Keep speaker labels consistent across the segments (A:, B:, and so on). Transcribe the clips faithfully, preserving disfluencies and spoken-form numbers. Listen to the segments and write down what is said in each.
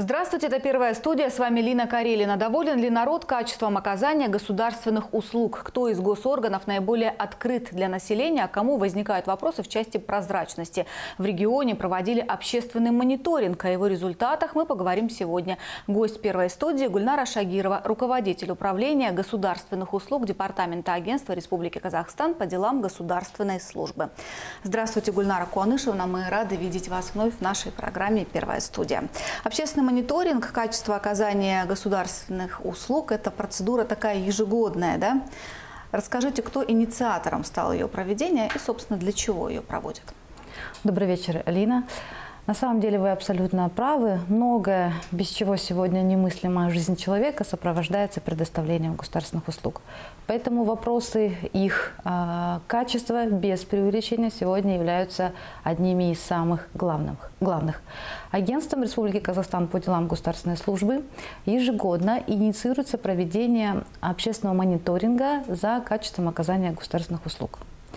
A: Здравствуйте, это «Первая студия». С вами Лина Карелина. Доволен ли народ качеством оказания государственных услуг? Кто из госорганов наиболее открыт для населения? А кому возникают вопросы в части прозрачности? В регионе проводили общественный мониторинг. О его результатах мы поговорим сегодня. Гость «Первой студии» Гульнара Шагирова, руководитель управления государственных услуг Департамента агентства Республики Казахстан по делам государственной службы. Здравствуйте, Гульнара Куанышевна. Мы рады видеть вас вновь в нашей программе «Первая студия». Общественный мониторинг качества оказания государственных услуг – это процедура такая ежегодная, да? Расскажите, кто инициатором стал ее проведения и, собственно, для чего ее проводят?
B: Добрый вечер, Алина. На самом деле вы абсолютно правы. Многое, без чего сегодня немыслимая жизнь человека, сопровождается предоставлением государственных услуг. Поэтому вопросы их э, качества без преувеличения сегодня являются одними из самых главных. главных. Агентством Республики Казахстан по делам государственной службы ежегодно инициируется проведение общественного мониторинга за качеством оказания государственных услуг.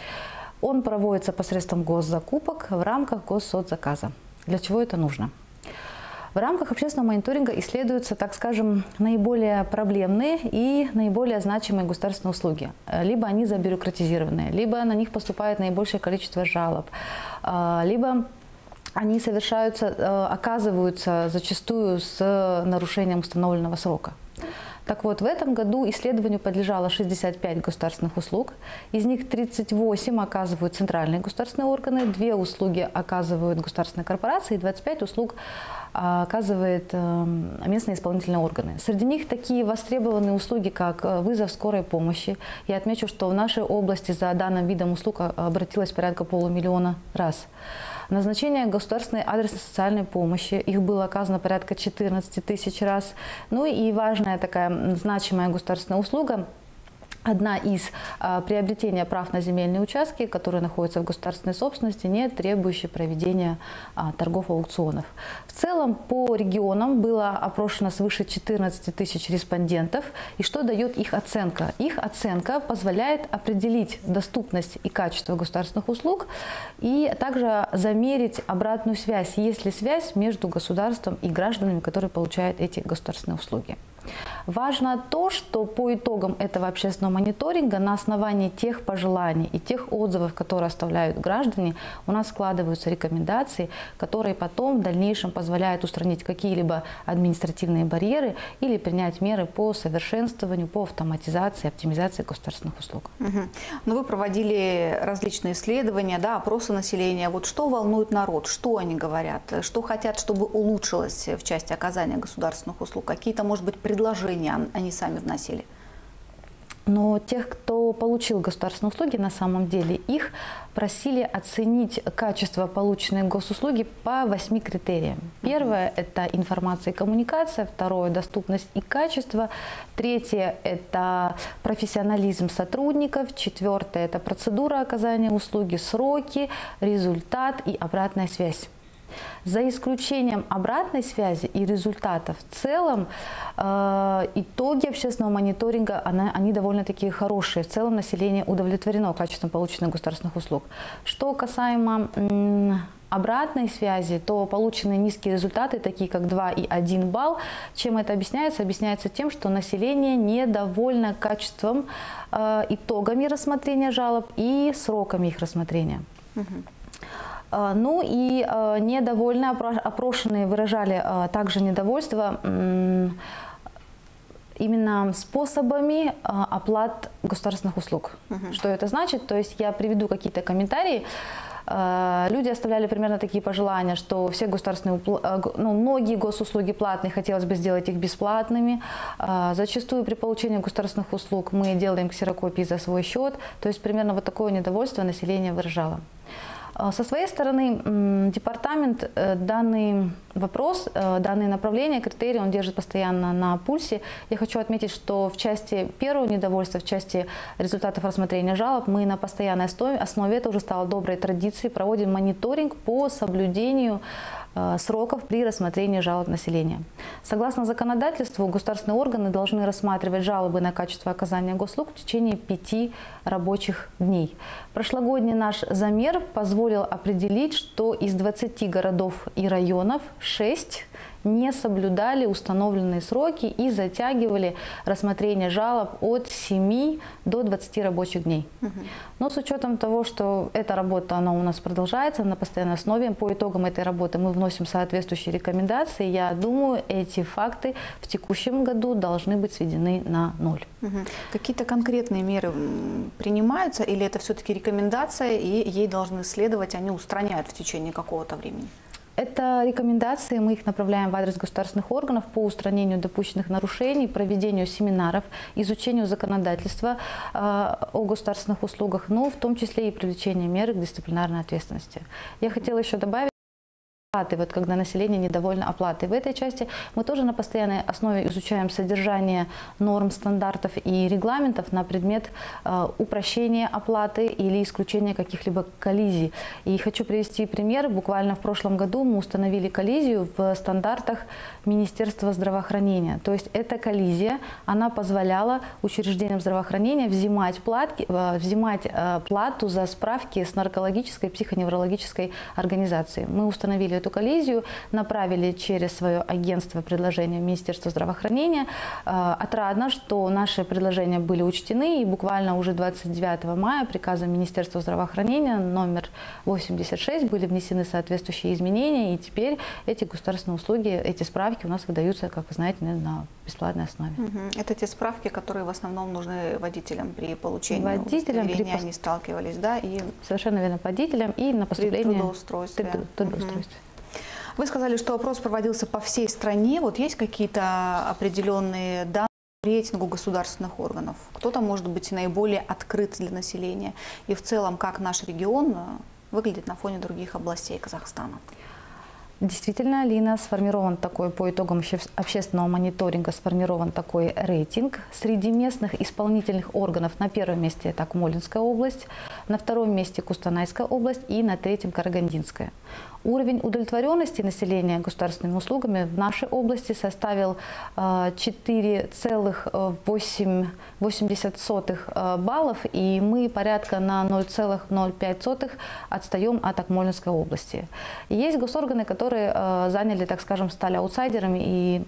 B: Он проводится посредством госзакупок в рамках госсоцзаказа. Для чего это нужно? В рамках общественного мониторинга исследуются, так скажем, наиболее проблемные и наиболее значимые государственные услуги. Либо они забюрократизированы, либо на них поступает наибольшее количество жалоб, либо они совершаются, оказываются зачастую с нарушением установленного срока. Так вот, в этом году исследованию подлежало шестьдесят пять государственных услуг. Из них тридцать восемь оказывают центральные государственные органы, две услуги оказывают государственные корпорации и двадцать пять услуг оказывают местные исполнительные органы. Среди них такие востребованные услуги, как вызов скорой помощи. Я отмечу, что в нашей области за данным видом услуг обратилось порядка полумиллиона раз. Назначение государственной адресной социальной помощи. Их было оказано порядка четырнадцати тысяч раз. Ну и важная такая значимая государственная услуга. Одна из а, приобретения прав на земельные участки, которые находятся в государственной собственности, не требующие проведения а, торгов аукционов. В целом по регионам было опрошено свыше четырнадцати тысяч респондентов. И что дает их оценка? Их оценка позволяет определить доступность и качество государственных услуг и также замерить обратную связь, есть ли связь между государством и гражданами, которые получают эти государственные услуги. Важно то, что по итогам этого общественного мониторинга на основании тех пожеланий и тех отзывов, которые оставляют граждане, у нас складываются рекомендации, которые потом в дальнейшем позволяют устранить какие-либо административные барьеры или принять меры по совершенствованию, по автоматизации, оптимизации государственных услуг.
A: Угу. Но вы проводили различные исследования, да, опросы населения. Вот что волнует народ, что они говорят, что хотят, чтобы улучшилось в части оказания государственных услуг? Какие-то, может быть, предложения они сами вносили?
B: Но тех, кто получил государственные услуги, на самом деле их просили оценить качество полученной госуслуги по восьми критериям. Первое – это информация и коммуникация. Второе – доступность и качество. Третье – это профессионализм сотрудников. Четвертое – это процедура оказания услуги, сроки, результат и обратная связь. За исключением обратной связи и результатов, в целом э, итоги общественного мониторинга она, они довольно-таки хорошие. В целом население удовлетворено качеством полученных государственных услуг. Что касаемо м, обратной связи, то полученные низкие результаты, такие как два и один балл, чем это объясняется? Объясняется тем, что население недовольно качеством, э, итогами рассмотрения жалоб и сроками их рассмотрения. Угу. Ну и э, недовольные опрошенные выражали э, также недовольство э, именно способами э, оплат государственных услуг. Uh-huh. Что это значит? То есть я приведу какие-то комментарии. Э, люди оставляли примерно такие пожелания, что все государственные, э, ну, многие госуслуги платные, хотелось бы сделать их бесплатными. Э, зачастую при получении государственных услуг мы делаем ксерокопии за свой счет. То есть примерно вот такое недовольство население выражало. Со своей стороны, департамент данный вопрос, данные направления, критерии он держит постоянно на пульсе. Я хочу отметить, что в части первого недовольства, в части результатов рассмотрения жалоб, мы на постоянной основе, это уже стало доброй традицией, проводим мониторинг по соблюдению сроков при рассмотрении жалоб населения. Согласно законодательству, государственные органы должны рассматривать жалобы на качество оказания госуслуг в течение пяти рабочих дней. Прошлогодний наш замер позволил определить, что из двадцати городов и районов шесть не соблюдали установленные сроки и затягивали рассмотрение жалоб от семи до двадцати рабочих дней. Угу. Но с учетом того, что эта работа она у нас продолжается на постоянной основе, по итогам этой работы мы вносим соответствующие рекомендации, я думаю, эти факты в текущем году должны быть сведены на ноль.
A: Угу. Какие-то конкретные меры принимаются или это все-таки рекомендация и ей должны следовать, они устраняют в течение какого-то времени?
B: Это рекомендации, мы их направляем в адрес государственных органов по устранению допущенных нарушений, проведению семинаров, изучению законодательства э, о государственных услугах, но в том числе и привлечение меры к дисциплинарной ответственности. Я хотела еще добавить, вот когда население недовольно оплатой. В этой части мы тоже на постоянной основе изучаем содержание норм, стандартов и регламентов на предмет э, упрощения оплаты или исключения каких-либо коллизий. И хочу привести пример. Буквально в прошлом году мы установили коллизию в стандартах Министерства здравоохранения. То есть эта коллизия, она позволяла учреждениям здравоохранения взимать, платки, э, взимать э, плату за справки с наркологической и психоневрологической организацией. Мы установили эту коллизию, направили через свое агентство предложение в Министерство здравоохранения. Отрадно, что наши предложения были учтены, и буквально уже двадцать девятого мая приказом Министерства здравоохранения номер восемьдесят шесть были внесены соответствующие изменения, и теперь эти государственные услуги, эти справки у нас выдаются, как вы знаете, на бесплатной основе.
A: Угу. Это те справки, которые в основном нужны водителям при получении
B: водителям,
A: удостоверения,
B: при...
A: они сталкивались, да? И
B: совершенно верно, водителям и на поступление
A: при трудоустройстве.
B: При трудоустройстве.
A: Угу. Вы сказали, что опрос проводился по всей стране. Вот есть какие-то определенные данные по рейтингу государственных органов? Кто-то может быть наиболее открыт для населения? И в целом, как наш регион выглядит на фоне других областей Казахстана?
B: Действительно, Лина, сформирован такой, по итогам общественного мониторинга, сформирован такой рейтинг. Среди местных исполнительных органов на первом месте это Акмолинская область, на втором месте Кустанайская область и на третьем Карагандинская. Уровень удовлетворенности населения государственными услугами в нашей области составил четыре целых восемьдесят девять сотых баллов, и мы порядка на ноль целых ноль пять сотых отстаем от Акмолинской области. Есть госорганы, которые заняли, так скажем, стали аутсайдерами, и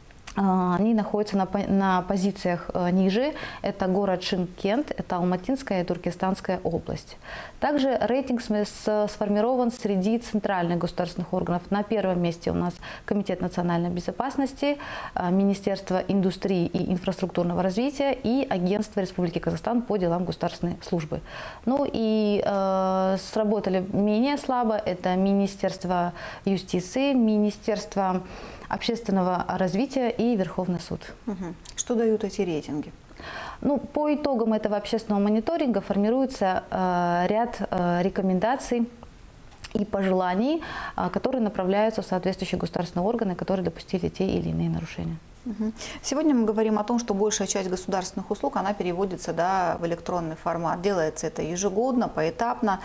B: они находятся на, на позициях ниже. Это город Шымкент, это Алматинская и Туркестанская область. Также рейтинг сформирован среди центральных государственных органов. На первом месте у нас Комитет национальной безопасности, Министерство индустрии и инфраструктурного развития и Агентство Республики Казахстан по делам государственной службы. Ну и э, сработали менее слабо. Это Министерство юстиции, Министерство общественного развития и Верховный суд.
A: Угу. Что дают эти рейтинги?
B: Ну, по итогам этого общественного мониторинга формируется э, ряд э, рекомендаций и пожеланий, э, которые направляются в соответствующие государственные органы, которые допустили те или иные нарушения.
A: Сегодня мы говорим о том, что большая часть государственных услуг, она переводится, да, в электронный формат. Делается это ежегодно, поэтапно.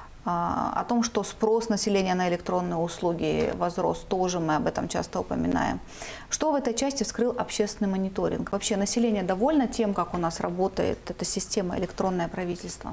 A: О том, что спрос населения на электронные услуги возрос, тоже мы об этом часто упоминаем. Что в этой части вскрыл общественный мониторинг? Вообще население довольно тем, как у нас работает эта система электронное правительство?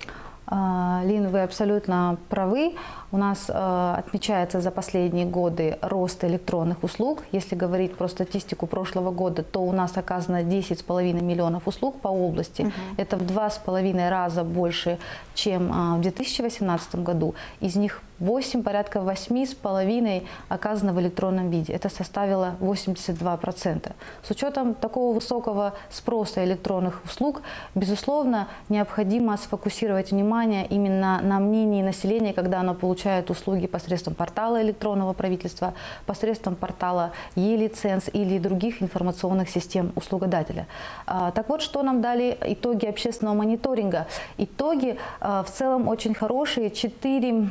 B: Лин, вы абсолютно правы. У нас э, отмечается за последние годы рост электронных услуг. Если говорить про статистику прошлого года, то у нас оказано десять с половиной миллионов услуг по области. Uh-huh. Это в два с половиной раза больше, чем э, в две тысячи восемнадцатом году. Из них восемь, порядка восьми с половиной оказано в электронном виде. Это составило восемьдесят два процента. С учетом такого высокого спроса электронных услуг, безусловно, необходимо сфокусировать внимание именно на мнении населения, когда оно получает услуги посредством портала электронного правительства, посредством портала e-лиценз или других информационных систем услугодателя. Так вот, что нам дали итоги общественного мониторинга? Итоги в целом очень хорошие. четыре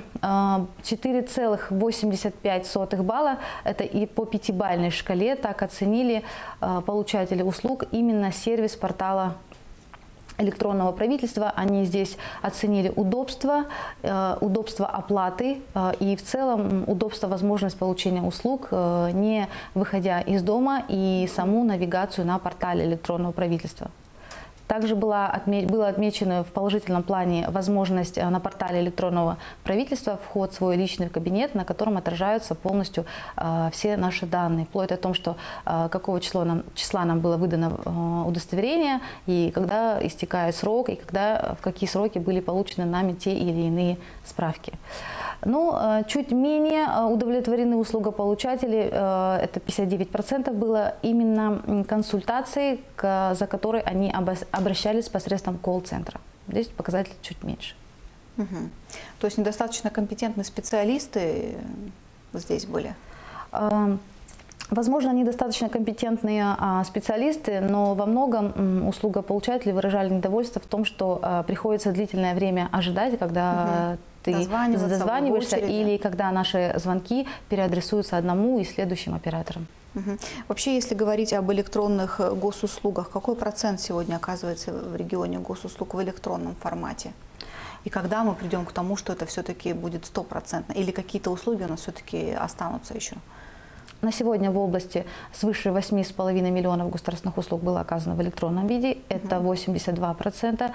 B: целых восемьдесят пять сотых балла, это и по пятибалльной шкале, так оценили получатели услуг именно сервис портала электронного правительства. Они здесь оценили удобство, удобство оплаты и в целом удобство, возможность получения услуг, не выходя из дома, и саму навигацию на портале электронного правительства. Также была отме было отмечено в положительном плане возможность на портале электронного правительства вход в свой личный кабинет, на котором отражаются полностью э, все наши данные, вплоть до того, что э, какого числа нам, числа нам было выдано э, удостоверение, и когда истекает срок, и когда, в какие сроки были получены нами те или иные справки. Ну, чуть менее удовлетворены услугополучатели, это пятьдесят девять процентов было именно консультации, за которой они обращались посредством колл-центра. Здесь показатель чуть меньше.
A: Угу. То есть недостаточно компетентные специалисты здесь были?
B: Возможно, недостаточно компетентные специалисты, но во многом услугополучатели выражали недовольство в том, что приходится длительное время ожидать, когда угу. ты дозваниваешься, или когда наши звонки переадресуются одному и следующим операторам.
A: Угу. Вообще, если говорить об электронных госуслугах, какой процент сегодня оказывается в регионе госуслуг в электронном формате? И когда мы придем к тому, что это все-таки будет стопроцентно? Или какие-то услуги у нас все-таки останутся еще?
B: На сегодня в области свыше восьми с половиной миллионов государственных услуг было оказано в электронном виде. Это восемьдесят два процента.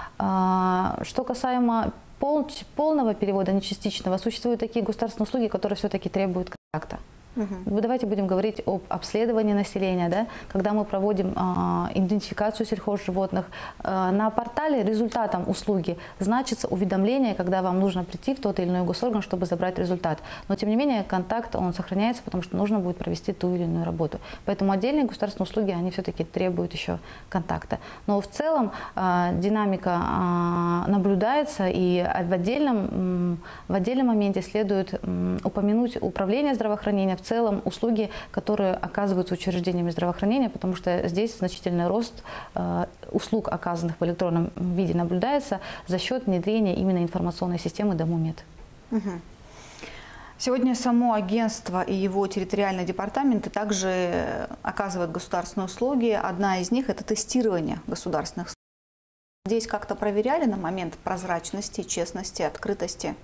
B: Что касаемо пол, полного перевода, не частичного, существуют такие государственные услуги, которые все-таки требуют контакта. Угу. Давайте будем говорить об обследовании населения, да? Когда мы проводим э, идентификацию сельхозживотных. Э, на портале результатом услуги значится уведомление, когда вам нужно прийти в тот или иной госорган, чтобы забрать результат. Но тем не менее контакт он сохраняется, потому что нужно будет провести ту или иную работу. Поэтому отдельные государственные услуги, они все-таки требуют еще контакта. Но в целом э, динамика э, наблюдается, и в отдельном, в отдельном моменте следует э, упомянуть управление здравоохранения, в целом услуги, которые оказываются учреждениями здравоохранения, потому что здесь значительный рост э, услуг, оказанных в электронном виде, наблюдается за счет внедрения именно информационной системы Домумед.
A: Угу. Сегодня само агентство и его территориальные департаменты также оказывают государственные услуги. Одна из них – это тестирование государственных услуг. Здесь как-то проверяли на момент прозрачности, честности, открытости?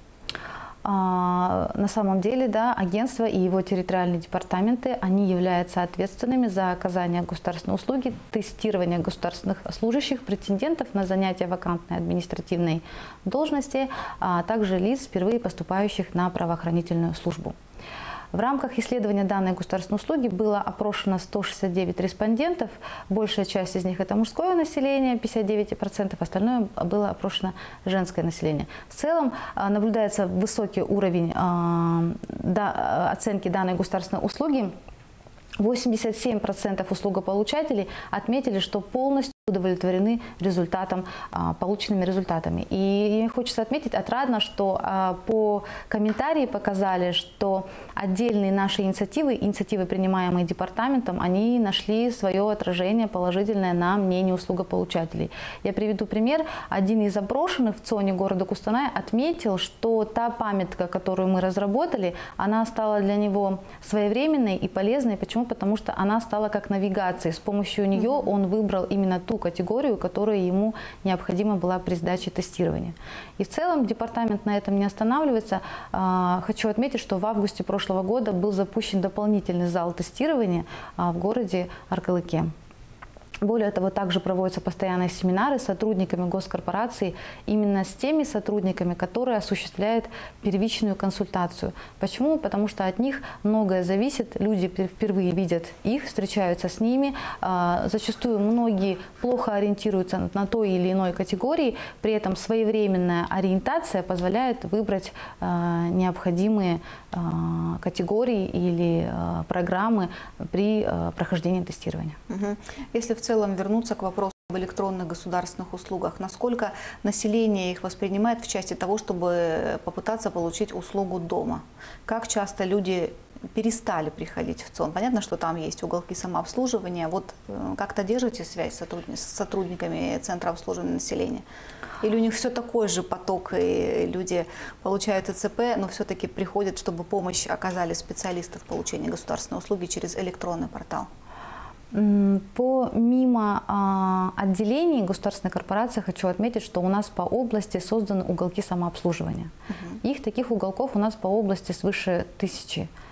B: На самом деле, да, агентство и его территориальные департаменты, они являются ответственными за оказание государственной услуги, тестирование государственных служащих, претендентов на занятие вакантной административной должности, а также лиц, впервые поступающих на правоохранительную службу. В рамках исследования данной государственной услуги было опрошено сто шестьдесят девять респондентов. Большая часть из них – это мужское население, пятьдесят девять процентов, остальное было опрошено женское население. В целом наблюдается высокий уровень оценки данной государственной услуги. восемьдесят семь процентов услугополучателей отметили, что полностью удовлетворены результатом, полученными результатами. И хочется отметить отрадно, что по комментарии показали, что отдельные наши инициативы, инициативы, принимаемые департаментом, они нашли свое отражение положительное на мнение услугополучателей. Я приведу пример. Один из опрошенных в ЦОНе города Кустаная отметил, что та памятка, которую мы разработали, она стала для него своевременной и полезной. Почему? Потому что она стала как навигацией. С помощью нее он выбрал именно ту категорию, которая ему необходима была при сдаче тестирования. И в целом департамент на этом не останавливается. Хочу отметить, что в августе прошлого года был запущен дополнительный зал тестирования в городе Аркалыке. Более того, также проводятся постоянные семинары с сотрудниками госкорпораций, именно с теми сотрудниками, которые осуществляют первичную консультацию. Почему? Потому что от них многое зависит, люди впервые видят их, встречаются с ними, зачастую многие плохо ориентируются на той или иной категории, при этом своевременная ориентация позволяет выбрать необходимые категории или программы при прохождении тестирования.
A: Если в целом вернуться к вопросу об электронных государственных услугах, насколько население их воспринимает в части того, чтобы попытаться получить услугу дома? Как часто люди перестали приходить в ЦОН? Понятно, что там есть уголки самообслуживания. Вот как-то держите связь с сотрудниками Центра обслуживания населения? Или у них все такой же поток, и люди получают ИЦП, но все-таки приходят, чтобы помощь оказали специалисты в получении государственной услуги через электронный портал?
B: Помимо а, отделений государственной корпорации, хочу отметить, что у нас по области созданы уголки самообслуживания. Uh-huh. Их таких уголков у нас по области свыше тысячи.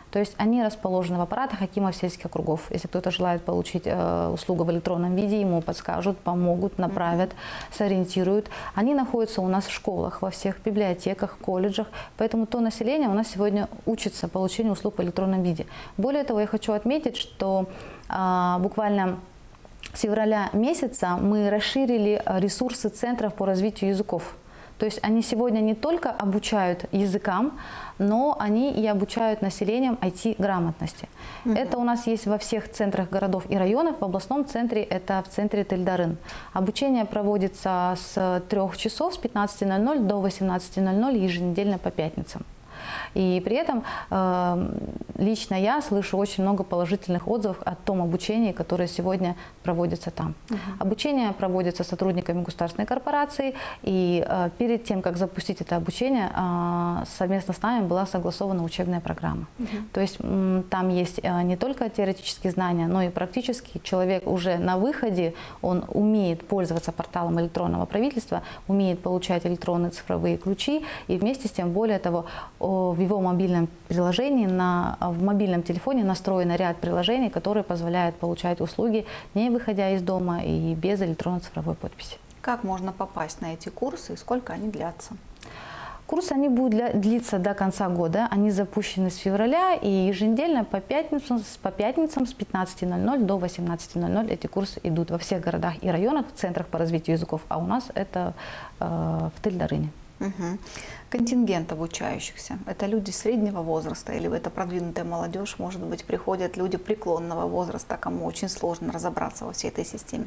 B: То есть они расположены в аппаратах акимов сельских округов. Если кто-то желает получить э, услугу в электронном виде, ему подскажут, помогут, направят, сориентируют. Они находятся у нас в школах, во всех библиотеках, колледжах. Поэтому то население у нас сегодня учится получению услуг в электронном виде. Более того, я хочу отметить, что э, буквально с февраля месяца мы расширили ресурсы центров по развитию языков. То есть они сегодня не только обучают языкам, но они и обучают населением ай ти-грамотности. Угу. Это у нас есть во всех центрах городов и районов. В областном центре это в центре Тель-Дарын. Обучение проводится с трёх часов, с пятнадцати ноль-ноль до восемнадцати ноль-ноль еженедельно по пятницам. И при этом э, лично я слышу очень много положительных отзывов о том обучении, которое сегодня проводится там. Uh-huh. Обучение проводится сотрудниками государственной корпорации, и э, перед тем, как запустить это обучение, э, совместно с нами была согласована учебная программа. Uh-huh. То есть э, там есть э, не только теоретические знания, но и практически человек уже на выходе, он умеет пользоваться порталом электронного правительства, умеет получать электронные цифровые ключи, и вместе с тем, более того, в его мобильном приложении, на, в мобильном телефоне настроен ряд приложений, которые позволяют получать услуги, не выходя из дома и без электронно-цифровой подписи.
A: Как можно попасть на эти курсы и сколько они длятся?
B: Курсы они будут для, длиться до конца года. Они запущены с февраля, и еженедельно по пятницам, по пятницам с пятнадцати ноль-ноль до восемнадцати ноль-ноль эти курсы идут во всех городах и районах, в центрах по развитию языков, а у нас это э, в Тель-Дарыне.
A: Угу. Контингент обучающихся – это люди среднего возраста или это продвинутая молодежь, может быть, приходят люди преклонного возраста, кому очень сложно разобраться во всей этой системе?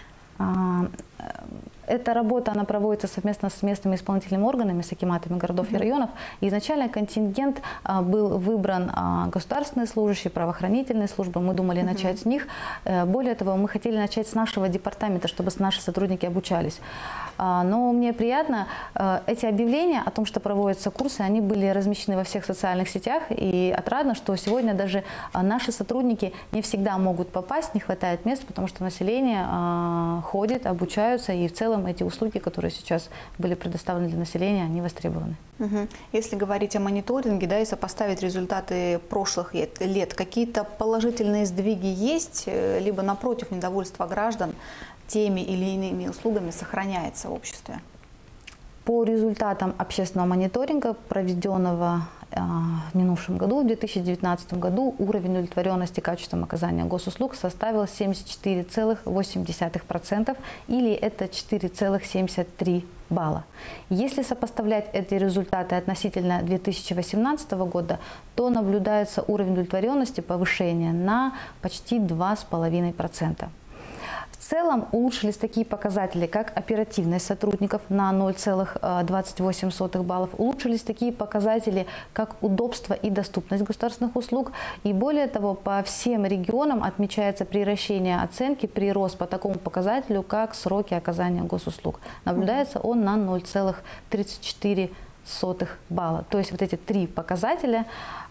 B: Эта работа, она проводится совместно с местными исполнительными органами, с акиматами городов mm-hmm. и районов. И изначально контингент а, был выбран а, государственные служащие, правоохранительные службы. Мы думали mm-hmm. начать с них. Более того, мы хотели начать с нашего департамента, чтобы наши сотрудники обучались. А, но мне приятно, а, эти объявления о том, что проводятся курсы, они были размещены во всех социальных сетях. И отрадно, что сегодня даже а, наши сотрудники не всегда могут попасть, не хватает мест, потому что население а, ходит, обучаются, и в целом эти услуги, которые сейчас были предоставлены для населения, они востребованы.
A: Угу. Если говорить о мониторинге, да, и сопоставить результаты прошлых лет, какие-то положительные сдвиги есть, либо напротив недовольство граждан теми или иными услугами сохраняется в обществе?
B: По результатам общественного мониторинга, проведенного в минувшем году, в две тысячи девятнадцатом году, уровень удовлетворенности качеством оказания госуслуг составил семьдесят четыре целых восемь десятых процента, или это четыре целых семьдесят три балла. Если сопоставлять эти результаты относительно две тысячи восемнадцатого года, то наблюдается уровень удовлетворенности повышения на почти два с половиной процента. В целом улучшились такие показатели, как оперативность сотрудников на ноль целых двадцать восемь сотых баллов, улучшились такие показатели, как удобство и доступность государственных услуг. И более того, по всем регионам отмечается приращение оценки, прирост по такому показателю, как сроки оказания госуслуг. Наблюдается он на ноль целых тридцать четыре сотых балла. То есть вот эти три показателя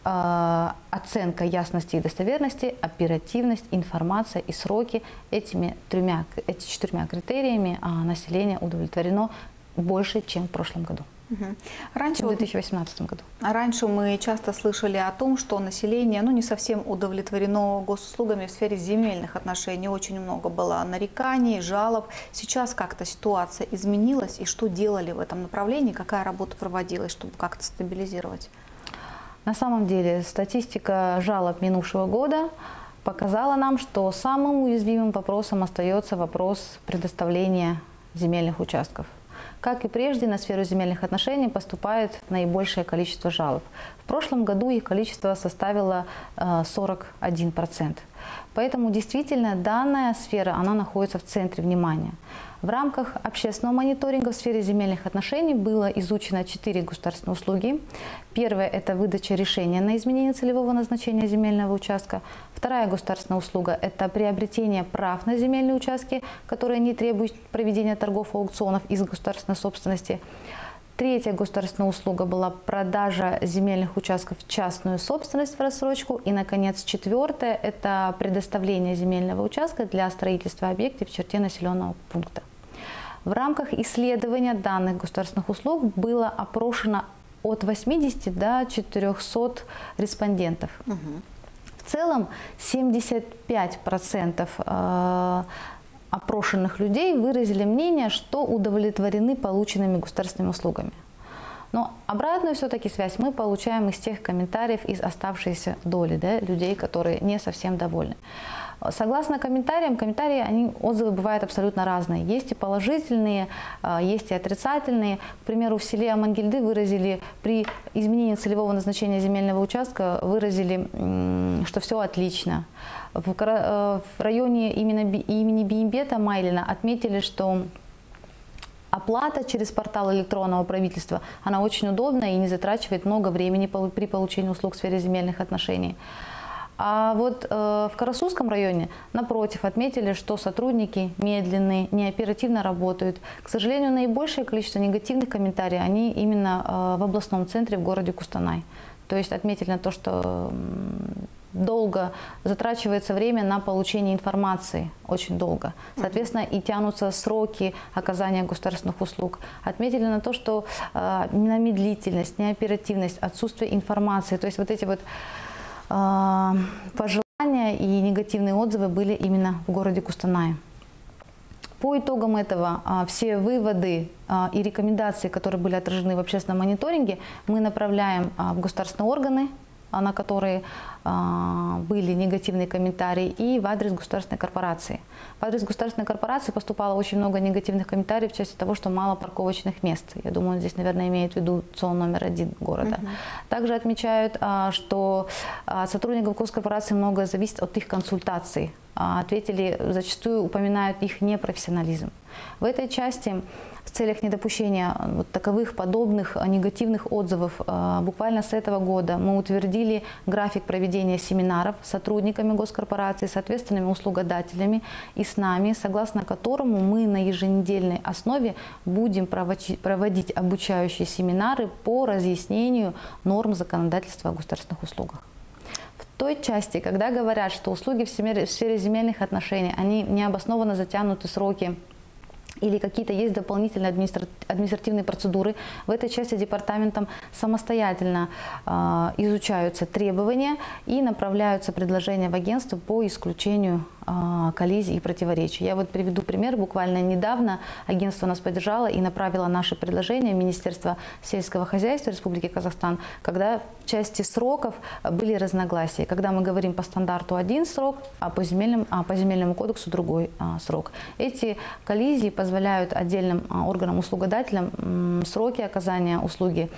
B: э, – оценка ясности и достоверности, оперативность, информация и сроки – этими тремя, эти четырьмя критериями э, население удовлетворено больше, чем в прошлом году.
A: Угу. Раньше,
B: в две тысячи восемнадцатом году.
A: Раньше мы часто слышали о том, что население ну, не совсем удовлетворено госуслугами в сфере земельных отношений. Очень много было нареканий, жалоб. Сейчас как-то ситуация изменилась. И что делали в этом направлении? Какая работа проводилась, чтобы как-то стабилизировать?
B: На самом деле статистика жалоб минувшего года показала нам, что самым уязвимым вопросом остается вопрос предоставления земельных участков. Как и прежде, на сферу земельных отношений поступает наибольшее количество жалоб. В прошлом году их количество составило сорок один процент. Поэтому действительно данная сфера она находится в центре внимания. В рамках общественного мониторинга в сфере земельных отношений было изучено четыре государственные услуги. Первая – это выдача решения на изменение целевого назначения земельного участка. Вторая государственная услуга – это приобретение прав на земельные участки, которые не требуют проведения торгов и аукционов из государственной собственности. Третья государственная услуга была продажа земельных участков в частную собственность в рассрочку. И, наконец, четвертая – это предоставление земельного участка для строительства объекта в черте населенного пункта. В рамках исследования данных государственных услуг было опрошено от восьмидесяти до четырёхсот респондентов. Угу. В целом семьдесят пять процентов э, опрошенных людей выразили мнение, что удовлетворены полученными государственными услугами. Но обратную все-таки связь мы получаем из тех комментариев, из оставшейся доли, да, людей, которые не совсем довольны. Согласно комментариям, комментарии, они, отзывы бывают абсолютно разные. Есть и положительные, есть и отрицательные. К примеру, в селе Амангельды выразили, при изменении целевого назначения земельного участка, выразили, что все отлично. В районе имени Беймбета Майлина отметили, что оплата через портал электронного правительства, она очень удобна и не затрачивает много времени при получении услуг в сфере земельных отношений. А вот э, в Карасузском районе, напротив, отметили, что сотрудники медленные, неоперативно работают. К сожалению, наибольшее количество негативных комментариев, они именно э, в областном центре, в городе Кустанай. То есть отметили на то, что долго затрачивается время на получение информации, очень долго. Соответственно, и тянутся сроки оказания государственных услуг. Отметили на то, что э, именно медлительность, неоперативность, отсутствие информации, то есть вот эти вот э, пожелания и негативные отзывы были именно в городе Кустанае. По итогам этого э, все выводы э, и рекомендации, которые были отражены в общественном мониторинге, мы направляем э, в государственные органы, на которые э, были негативные комментарии, и в адрес государственной корпорации. В адрес государственной корпорации поступало очень много негативных комментариев в части того, что мало парковочных мест. Я думаю, он здесь, наверное, имеет в виду ЦОН номер один города. Uh-huh. Также отмечают, э, что от сотрудников госкорпорации многое зависит от их консультаций. Э, ответили, зачастую упоминают их непрофессионализм. В этой части в целях недопущения вот таковых подобных негативных отзывов буквально с этого года мы утвердили график проведения семинаров с сотрудниками госкорпорации, с ответственными услугодателями и с нами, согласно которому мы на еженедельной основе будем проводить обучающие семинары по разъяснению норм законодательства о государственных услугах. В той части, когда говорят, что услуги в сфере земельных отношений, они необоснованно затянуты сроки, или какие-то есть дополнительные административные процедуры, в этой части департаментом самостоятельно э, изучаются требования и направляются предложения в агентство по исключению э, коллизий и противоречий. Я вот приведу пример. Буквально недавно агентство нас поддержало и направило наши предложения в Министерство сельского хозяйства Республики Казахстан, когда в части сроков были разногласия. Когда мы говорим по стандарту один срок, а по, земельным, а по земельному кодексу другой а, срок. Эти коллизии позволяют отдельным а, органам-услугодателям м, сроки оказания услуги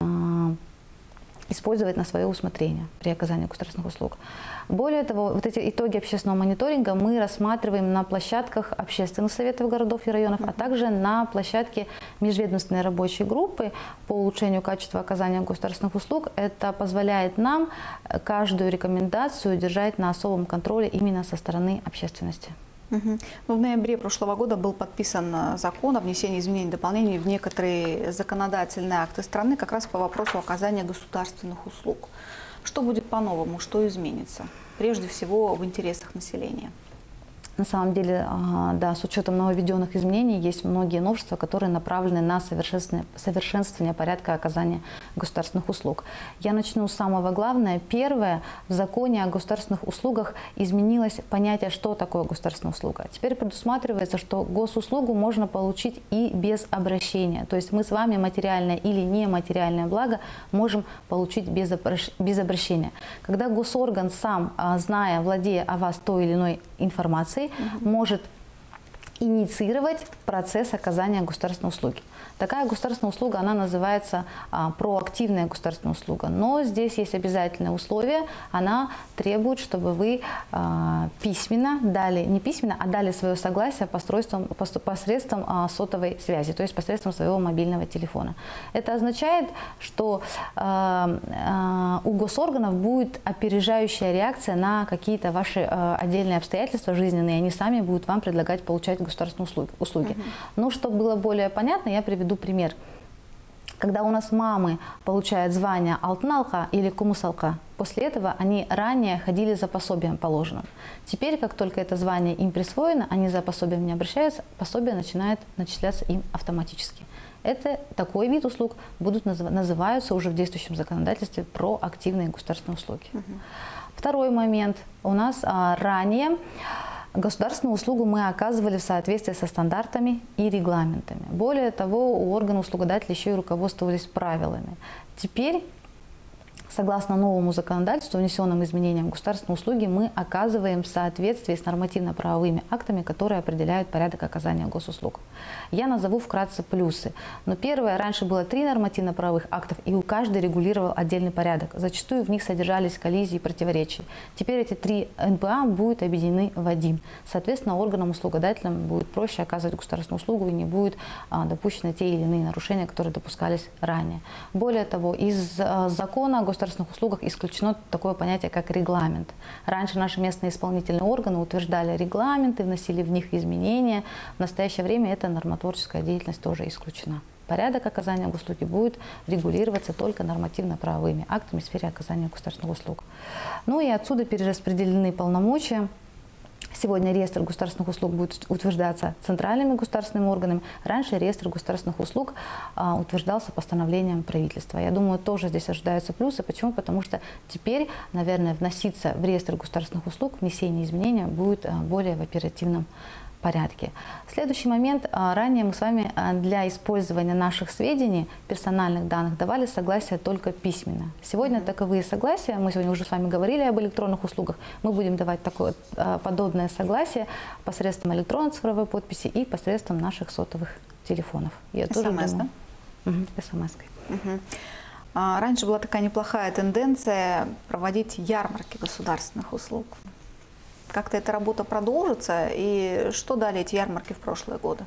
B: а, использовать на свое усмотрение при оказании государственных услуг. Более того, вот эти итоги общественного мониторинга мы рассматриваем на площадках общественных советов городов и районов, а также на площадке межведомственной рабочей группы по улучшению качества оказания государственных услуг. Это позволяет нам каждую рекомендацию держать на особом контроле именно со стороны общественности.
A: Угу. Ну, в ноябре прошлого года был подписан закон о внесении изменений и дополнений в некоторые законодательные акты страны как раз по вопросу оказания государственных услуг. Что будет по-новому, что изменится? Прежде всего в интересах населения.
B: На самом деле, да, с учетом нововведенных изменений, есть многие новшества, которые направлены на совершенствование, совершенствование порядка оказания государственных услуг. Я начну с самого главного. Первое, в законе о государственных услугах изменилось понятие, что такое государственная услуга. Теперь предусматривается, что госуслугу можно получить и без обращения. То есть мы с вами материальное или нематериальное благо можем получить без, без обращения. Когда госорган сам, зная, владея о вас той или иной информацией, Uh-huh. может инициировать процесс оказания государственной услуги. Такая государственная услуга, она называется а, проактивная государственная услуга. Но здесь есть обязательное условие, она требует, чтобы вы а, письменно дали, не письменно, а дали свое согласие посредством, посредством а, сотовой связи, то есть посредством своего мобильного телефона. Это означает, что а, а, у госорганов будет опережающая реакция на какие-то ваши а, отдельные обстоятельства жизненные, и они сами будут вам предлагать получать государственные услуги. услуги. Uh-huh. Но чтобы было более понятно, я приведу пример. Когда у нас мамы получают звание алтын-алқа или кумыс-алқа, после этого они ранее ходили за пособием положенным. Теперь, как только это звание им присвоено, они за пособием не обращаются, пособие начинает начисляться им автоматически. Это, такой вид услуг будут назыв, называются уже в действующем законодательстве проактивные государственные услуги. Угу. Второй момент. У нас а, ранее государственную услугу мы оказывали в соответствии со стандартами и регламентами. Более того, у органов услугодателей еще и руководствовались правилами. Теперь, согласно новому законодательству, внесенным изменениям в государственные услуги, мы оказываем в соответствии с нормативно-правовыми актами, которые определяют порядок оказания госуслуг. Я назову вкратце плюсы. Но первое, раньше было три нормативно-правовых актов, и у каждой регулировал отдельный порядок. Зачастую в них содержались коллизии и противоречия. Теперь эти три эн пэ а будут объединены в один. Соответственно, органам-услугодателям будет проще оказывать государственную услугу, и не будет а, допущены те или иные нарушения, которые допускались ранее. Более того, из а, закона о государственных услугах исключено такое понятие, как регламент. Раньше наши местные исполнительные органы утверждали регламенты, вносили в них изменения. В настоящее время эта нормотворческая деятельность тоже исключена. Порядок оказания услуги будет регулироваться только нормативно-правовыми актами в сфере оказания государственных услуг. Ну и отсюда перераспределены полномочия. Сегодня реестр государственных услуг будет утверждаться центральными государственными органами. Раньше реестр государственных услуг а, утверждался постановлением правительства. Я думаю, тоже здесь ожидаются плюсы. Почему? Потому что теперь, наверное, вноситься в реестр государственных услуг, внесение изменения будет а, более в оперативном порядке. Следующий момент. Ранее мы с вами для использования наших сведений, персональных данных, давали согласие только письменно. Сегодня таковые согласия, мы сегодня уже с вами говорили об электронных услугах, мы будем давать такое подобное согласие посредством электронной цифровой подписи и посредством наших сотовых телефонов.
A: СМС, да?
B: Угу, СМС-кой.
A: Угу. А, раньше была такая неплохая тенденция проводить ярмарки государственных услуг. Как-то эта работа продолжится, и что дали эти ярмарки в прошлые годы?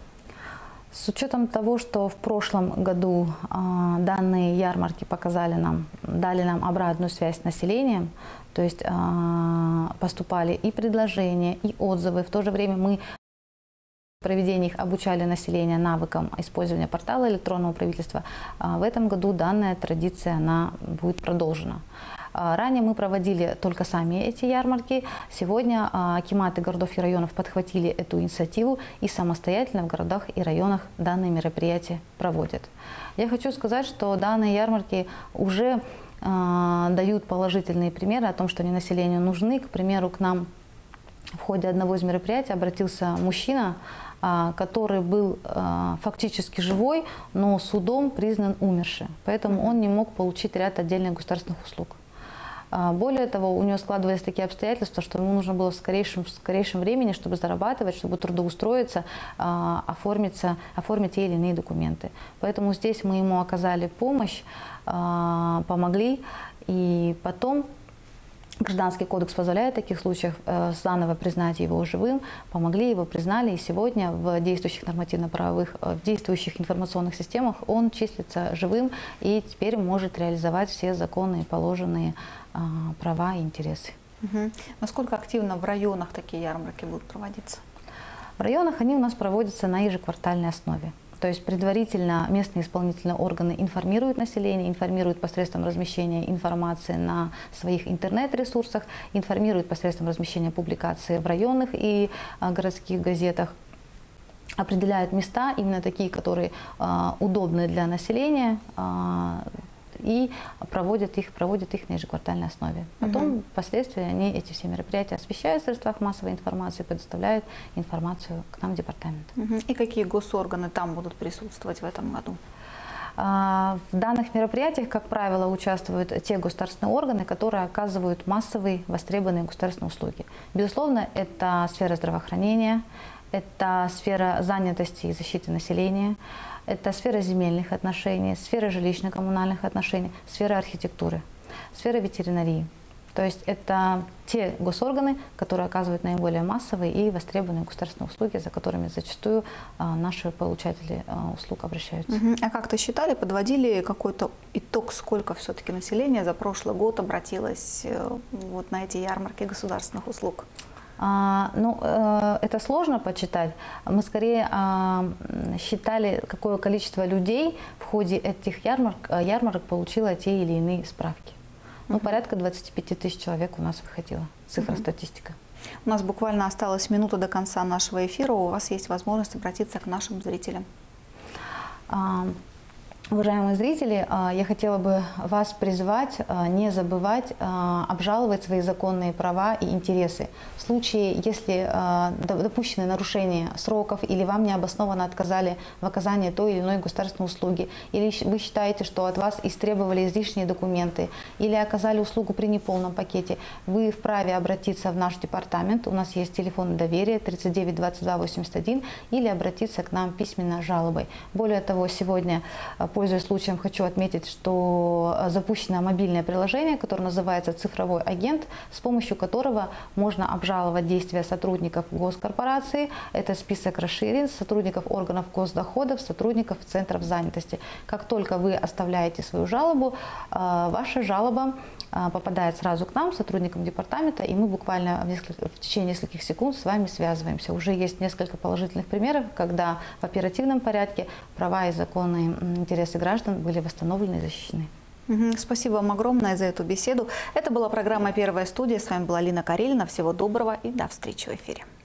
B: С учетом того, что в прошлом году э, данные ярмарки показали нам, дали нам обратную связь с населением, то есть э, поступали и предложения, и отзывы. В то же время мы в проведении их обучали население навыкам использования портала электронного правительства. Э, в этом году данная традиция она будет продолжена. Ранее мы проводили только сами эти ярмарки. Сегодня акиматы городов и районов подхватили эту инициативу и самостоятельно в городах и районах данные мероприятия проводят. Я хочу сказать, что данные ярмарки уже э, дают положительные примеры о том, что они населению нужны. К примеру, к нам в ходе одного из мероприятий обратился мужчина, э, который был э, фактически живой, но судом признан умершим. Поэтому он не мог получить ряд отдельных государственных услуг. Более того, у него складывались такие обстоятельства, что ему нужно было в скорейшем, в скорейшем времени, чтобы зарабатывать, чтобы трудоустроиться, оформиться, оформить те или иные документы. Поэтому здесь мы ему оказали помощь, помогли, и потом Гражданский кодекс позволяет в таких случаях э, заново признать его живым, помогли его, признали, и сегодня в действующих нормативно-правовых, в действующих информационных системах он числится живым и теперь может реализовать все законные положенные э, права и интересы.
A: Угу. Насколько активно в районах такие ярмарки будут проводиться?
B: В районах они у нас проводятся на ежеквартальной основе. То есть предварительно местные исполнительные органы информируют население, информируют посредством размещения информации на своих интернет-ресурсах, информируют посредством размещения публикаций в районных и а, городских газетах, определяют места, именно такие, которые а, удобны для населения, а, и проводят их, проводят их на ежеквартальной основе. Потом, угу. впоследствии, они эти все мероприятия освещают в средствах массовой информации, предоставляют информацию к нам в департамент.
A: Угу. И какие госорганы там будут присутствовать в этом году?
B: В данных мероприятиях, как правило, участвуют те государственные органы, которые оказывают массовые востребованные государственные услуги. Безусловно, это сфера здравоохранения, это сфера занятости и защиты населения, это сфера земельных отношений, сфера жилищно-коммунальных отношений, сфера архитектуры, сфера ветеринарии. То есть это те госорганы, которые оказывают наиболее массовые и востребованные государственные услуги, за которыми зачастую а, наши получатели а, услуг обращаются.
A: Uh-huh. А как-то считали, подводили какой-то итог, сколько все-таки населения за прошлый год обратилось вот на эти ярмарки государственных услуг?
B: А, ну, э, это сложно почитать. Мы скорее а, считали, какое количество людей в ходе этих ярмарок, ярмарок получило те или иные справки. Ну, uh-huh. порядка двадцати пяти тысяч человек у нас выходила, цифра, uh-huh. статистика.
A: У нас буквально осталась минута до конца нашего эфира. У вас есть возможность обратиться к нашим зрителям.
B: А, Уважаемые зрители, я хотела бы вас призвать не забывать обжаловать свои законные права и интересы. В случае, если допущены нарушения сроков или вам необоснованно отказали в оказании той или иной государственной услуги, или вы считаете, что от вас истребовали излишние документы, или оказали услугу при неполном пакете, вы вправе обратиться в наш департамент. У нас есть телефон доверия тридцать девять двадцать два восемьдесят один, или обратиться к нам письменно с жалобой. Более того, сегодня, пользуясь случаем, хочу отметить, что запущено мобильное приложение, которое называется «Цифровой агент», с помощью которого можно обжаловать действия сотрудников госкорпорации. Это список расширен, сотрудников органов госдоходов, сотрудников центров занятости. Как только вы оставляете свою жалобу, ваша жалоба попадает сразу к нам, сотрудникам департамента, и мы буквально в, несколько, в течение нескольких секунд с вами связываемся. Уже есть несколько положительных примеров, когда в оперативном порядке права и законные интересы граждан были восстановлены и защищены.
A: Спасибо вам огромное за эту беседу. Это была программа «Первая студия». С вами была Лина Карелина. Всего доброго и до встречи в эфире.